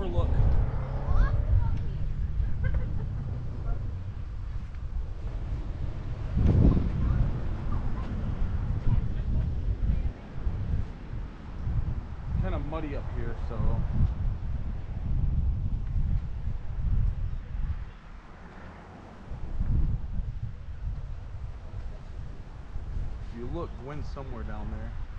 look. Kind of muddy up here, so if you look, Gwen's somewhere down there.